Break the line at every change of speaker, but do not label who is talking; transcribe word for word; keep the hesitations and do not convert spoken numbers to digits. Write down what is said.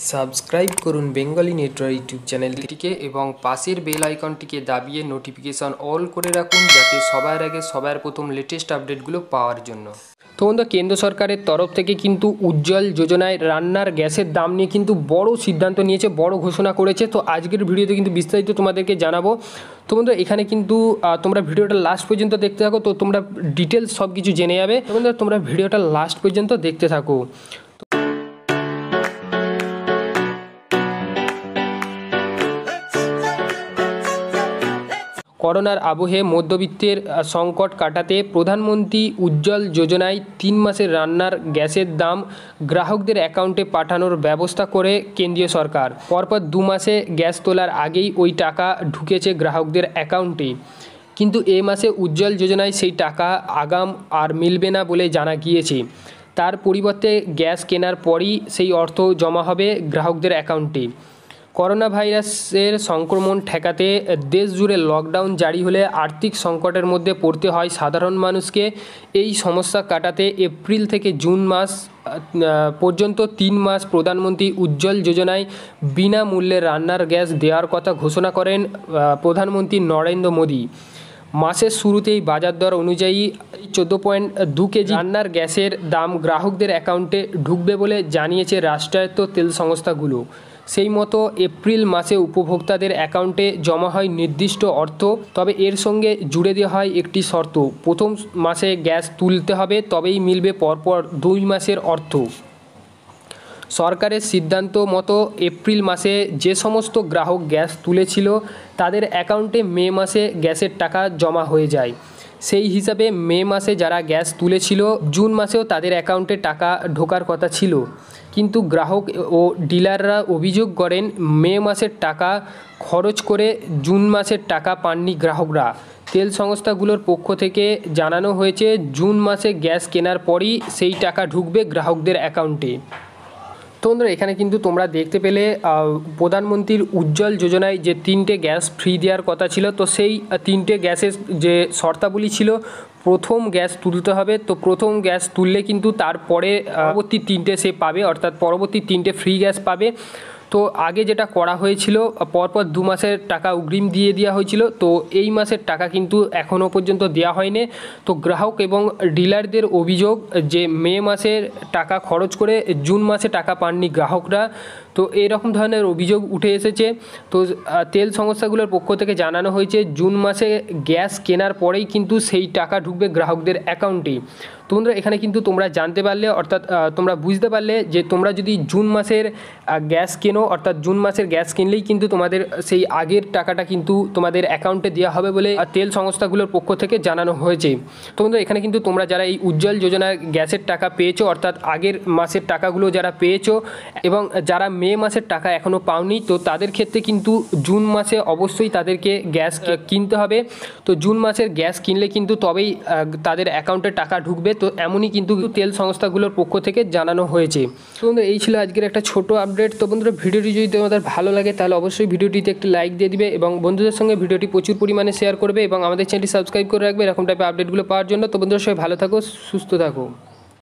Subscribe করুন Bengali network YouTube চ্যানেলটিকে এবং পাশের বেল আইকনটিকে দাবিয়ে নোটিফিকেশন অল করে রাখুন, যাতে সবার আগে সবার প্রথম লেটেস্ট আপডেটগুলো পাওয়ার জন্য। তো বন্ধু, কেন্দ্র সরকারের তরফ থেকে কিন্তু উজ্জ্বল যোজনায় রান্নার গ্যাসের দাম নিয়ে কিন্তু বড় সিদ্ধান্ত নিয়েছে, বড় ঘোষণা করেছে। তো আজকের ভিডিওতে কিন্তু বিস্তারিত তোমাদেরকে জানাবো। তো বন্ধু, এখানে কিন্তু তোমরা ভিডিওটা লাস্ট পর্যন্ত দেখতে থাকো, তো তোমরা ডিটেলস সব কিছু জেনে যাবে। তো বন্ধু, তোমরা ভিডিওটা লাস্ট পর্যন্ত দেখতে থাকো। করোনার আবহে মধ্যবিত্তের সংকট কাটাতে প্রধানমন্ত্রী উজ্জ্বল যোজনায় তিন মাসের রান্নার গ্যাসের দাম গ্রাহকদের অ্যাকাউন্টে পাঠানোর ব্যবস্থা করে কেন্দ্রীয় সরকার। পরপর দু মাসে গ্যাস তোলার আগেই ওই টাকা ঢুকেছে গ্রাহকদের অ্যাকাউন্টে, কিন্তু এ মাসে উজ্জ্বল যোজনায় সেই টাকা আগাম আর মিলবে না বলে জানা গিয়েছে। তার পরিবর্তে গ্যাস কেনার পরই সেই অর্থ জমা হবে গ্রাহকদের অ্যাকাউন্টে। করোনা ভাইরাসের সংক্রমণ ঠেকাতে দেশ জুড়ে লকডাউন জারি হলে আর্থিক সংকটের মধ্যে পড়তে হয় সাধারণ মানুষকে। এই সমস্যা কাটাতে এপ্রিল থেকে জুন মাস পর্যন্ত তিন মাস প্রধানমন্ত্রী উজ্জ্বল যোজনায় বিনামূল্যে রান্নার গ্যাস দেওয়ার কথা ঘোষণা করেন প্রধানমন্ত্রী নরেন্দ্র মোদী। মাসের শুরুতেই বাজার দর অনুযায়ী চোদ্দো পয়েন্ট দু কেজি রান্নার গ্যাসের দাম গ্রাহকদের অ্যাকাউন্টে ঢুকবে বলে জানিয়েছে রাষ্ট্রায়ত্ত তেল সংস্থাগুলো। সেই মতো এপ্রিল মাসে উপভোক্তাদের অ্যাকাউন্টে জমা হয় নির্দিষ্ট অর্থ, তবে এর সঙ্গে জুড়ে দেওয়া হয় একটি শর্ত। প্রথম মাসে গ্যাস তুলতে হবে, তবেই মিলবে পরপর দুই মাসের অর্থ। সরকারের সিদ্ধান্ত মতো এপ্রিল মাসে যে সমস্ত গ্রাহক গ্যাস তুলেছিল তাদের অ্যাকাউন্টে মে মাসে গ্যাসের টাকা জমা হয়ে যায়। সেই হিসাবে মে মাসে যারা গ্যাস তুলেছিল জুন মাসেও তাদের অ্যাকাউন্টে টাকা ঢোকার কথা ছিল, কিন্তু গ্রাহক ও ডিলাররা অভিযোগ করেন মে মাসের টাকা খরচ করে জুন মাসের টাকা পাননি গ্রাহকরা। তেল সংস্থাগুলোর পক্ষ থেকে জানানো হয়েছে জুন মাসে গ্যাস কেনার পরই সেই টাকা ঢুকবে গ্রাহকদের অ্যাকাউন্টে। তো বন্ধুরা, এখানে কিন্তু তোমরা দেখতে পেলে প্রধানমন্ত্রীর উজ্জ্বল যোজনায় যে তিনটে গ্যাস ফ্রি দেওয়ার কথা ছিল, তো সেই তিনটে গ্যাসের যে শর্তাবলী ছিল, প্রথম গ্যাস তুলতে হবে। তো প্রথম গ্যাস তুললে কিন্তু তারপরে পরবর্তী তিনটে সে পাবে, অর্থাৎ পরবর্তী তিনটে ফ্রি গ্যাস পাবে। তো আগে যেটা করা হয়েছিল, পরপর দু মাসের টাকা অগ্রিম দিয়ে দেওয়া হয়েছিল, তো এই মাসের টাকা কিন্তু এখনও পর্যন্ত দেওয়া হয়নি। তো গ্রাহক এবং ডিলারদের অভিযোগ যে মে মাসের টাকা খরচ করে জুন মাসে টাকা পাননি গ্রাহকরা। তো এরকম ধরনের অভিযোগ উঠে এসেছে। তো তেল সংস্থাগুলোর পক্ষ থেকে জানানো হয়েছে জুন মাসে গ্যাস কেনার পরেই কিন্তু সেই টাকা ঢুকবে গ্রাহকদের অ্যাকাউন্টে। তো বন্ধুরা, এখানে কিন্তু তোমরা জানতে পারলে, অর্থাৎ তোমরা বুঝতে পারলে যে তোমরা যদি জুন মাসের গ্যাস কেনো, অর্থাৎ জুন মাসের গ্যাস কিনলেই কিন্তু তোমাদের সেই আগের টাকাটা কিন্তু তোমাদের অ্যাকাউন্টে দেওয়া হবে বলে তেল সংস্থাগুলোর পক্ষ থেকে জানানো হয়েছে। তো বন্ধুরা, এখানে কিন্তু তোমরা যারা এই উজ্জ্বল যোজনার গ্যাসের টাকা পেয়েছো, অর্থাৎ আগের মাসের টাকাগুলো যারা পেয়েছো এবং যারা মে মাসের টাকা এখনও পাওনি, তো তাদের ক্ষেত্রে কিন্তু জুন মাসে অবশ্যই তাদেরকে গ্যাস কিনতে হবে। তো জুন মাসের গ্যাস কিনলে কিন্তু তবেই তাদের অ্যাকাউন্টে টাকা ঢুকবে। তো এমনই কিন্তু তেল সংস্থাগুলোর পক্ষ থেকে জানানো হয়েছে। তো বন্ধুরা, এই ছিল আজকের একটা ছোট আপডেট। তো বন্ধুরা, ভিডিওটি যদি তোমাদের ভালো লাগে তাহলে অবশ্যই ভিডিওটিতে একটি লাইক দিয়ে দিবে এবং বন্ধুদের সঙ্গে ভিডিওটি প্রচুর পরিমাণে শেয়ার করবে এবং আমাদের চ্যানেলটি সাবস্ক্রাইব করে রাখবে এরকম টাইপের আপডেটগুলো পাওয়ার জন্য। তো বন্ধুরা, সবাই ভালো থাকো, সুস্থ থাকো।